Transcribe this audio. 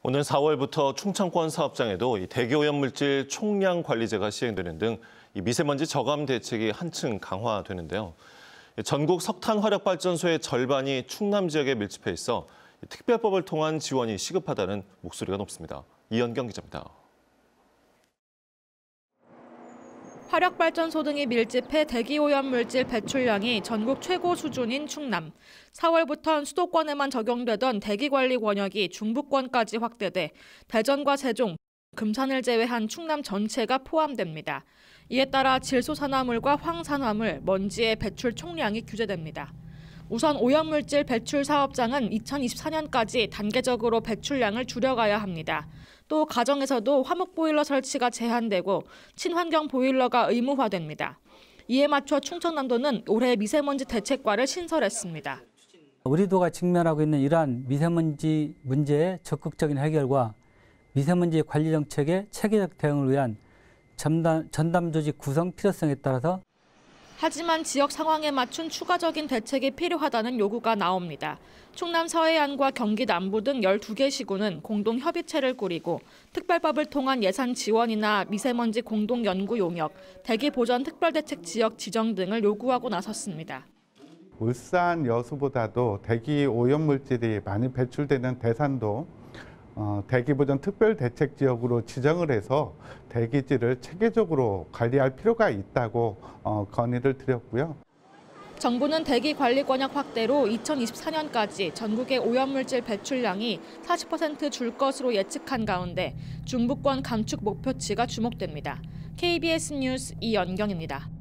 오늘 4월부터 충청권 사업장에도 이 대기오염물질 총량 관리제가 시행되는 등 이 미세먼지 저감 대책이 한층 강화되는데요. 전국 석탄 화력 발전소의 절반이 충남 지역에 밀집해 있어 특별법을 통한 지원이 시급하다는 목소리가 높습니다. 이현경 기자입니다. 화력발전소 등이 밀집해 대기오염물질 배출량이 전국 최고 수준인 충남. 4월부터는 수도권에만 적용되던 대기관리 권역이 중부권까지 확대돼 대전과 세종, 금산을 제외한 충남 전체가 포함됩니다. 이에 따라 질소산화물과 황산화물, 먼지의 배출 총량이 규제됩니다. 우선 오염물질 배출 사업장은 2024년까지 단계적으로 배출량을 줄여가야 합니다. 또 가정에서도 화목보일러 설치가 제한되고 친환경 보일러가 의무화됩니다. 이에 맞춰 충청남도는 올해 미세먼지 대책과를 신설했습니다. 우리도가 직면하고 있는 이러한 미세먼지 문제의 적극적인 해결과 미세먼지 관리 정책의 체계적 대응을 위한 전담 조직 구성 필요성에 따라서 하지만 지역 상황에 맞춘 추가적인 대책이 필요하다는 요구가 나옵니다. 충남 서해안과 경기 남부 등 12개 시군은 공동 협의체를 꾸리고 특별법을 통한 예산 지원이나 미세먼지 공동 연구 용역, 대기 보전 특별대책 지역 지정 등을 요구하고 나섰습니다. 울산 여수보다도 대기 오염물질이 많이 배출되는 대산도 대기보전 특별대책지역으로 지정을 해서 대기질을 체계적으로 관리할 필요가 있다고 건의를 드렸고요. 정부는 대기 관리 권역 확대로 2024년까지 전국의 오염물질 배출량이 40% 줄 것으로 예측한 가운데 중부권 감축 목표치가 주목됩니다. KBS 뉴스 이연경입니다.